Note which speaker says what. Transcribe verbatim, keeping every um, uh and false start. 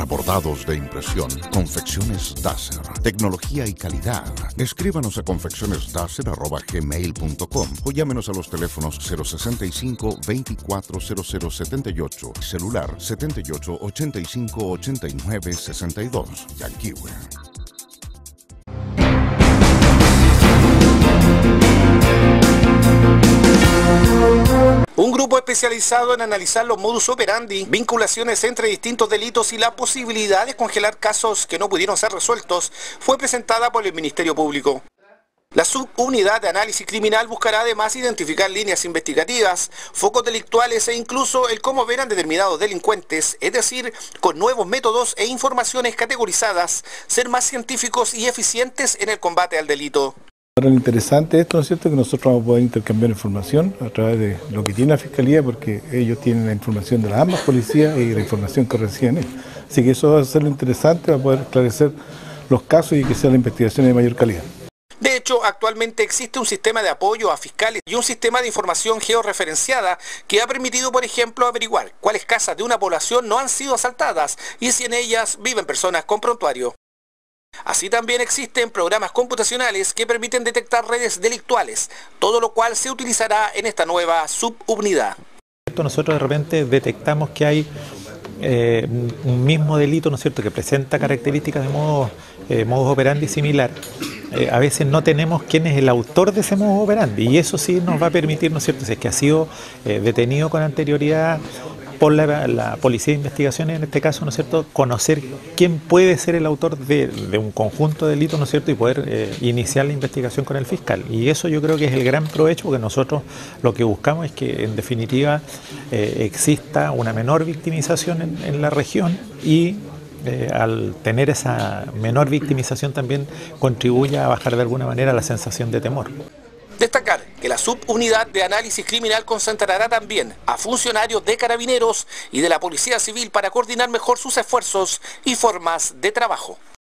Speaker 1: bordados de impresión, confecciones Dacer, tecnología y calidad. Escríbanos a confeccionesdacer arroba gmail punto com o llámenos a los teléfonos cero sesenta y cinco, veinticuatro, cero cero setenta y ocho, celular setenta y ocho, ochenta y cinco, ochenta y nueve, sesenta y dos. Yanquiwe.
Speaker 2: Un grupo especializado en analizar los modus operandi, vinculaciones entre distintos delitos y la posibilidad de congelar casos que no pudieron ser resueltos fue presentada por el Ministerio Público. La subunidad de análisis criminal buscará además identificar líneas investigativas, focos delictuales e incluso el cómo operan determinados delincuentes, es decir, con nuevos métodos e informaciones categorizadas, ser más científicos y eficientes en el combate al delito.
Speaker 3: Ahora, lo interesante de esto, ¿no es cierto?, que nosotros vamos a poder intercambiar información a través de lo que tiene la Fiscalía, porque ellos tienen la información de las ambas policías y la información que reciben ellos. Así que eso va a ser lo interesante, va a poder esclarecer los casos y que sea la investigación de mayor calidad.
Speaker 2: De hecho, actualmente existe un sistema de apoyo a fiscales y un sistema de información georreferenciada que ha permitido, por ejemplo, averiguar cuáles casas de una población no han sido asaltadas y si en ellas viven personas con prontuario. Así también existen programas computacionales que permiten detectar redes delictuales, todo lo cual se utilizará en esta nueva subunidad.
Speaker 4: Nosotros de repente detectamos que hay eh, un mismo delito, ¿no es cierto?, que presenta características de modo, eh, modus operandi similar. Eh, a veces no tenemos quién es el autor de ese modus operandi y eso sí nos va a permitir, ¿no es cierto?, si es que ha sido eh, detenido con anterioridad por la, la Policía de Investigaciones, en este caso, ¿no es cierto?, conocer quién puede ser el autor de, de un conjunto de delitos, ¿no es cierto?, y poder eh, iniciar la investigación con el fiscal. Y eso yo creo que es el gran provecho, porque nosotros lo que buscamos es que, en definitiva, eh, exista una menor victimización en, en la región y eh, al tener esa menor victimización también contribuye a bajar de alguna manera la sensación de temor.
Speaker 2: Destacar que la subunidad de análisis criminal concentrará también a funcionarios de Carabineros y de la Policía Civil para coordinar mejor sus esfuerzos y formas de trabajo.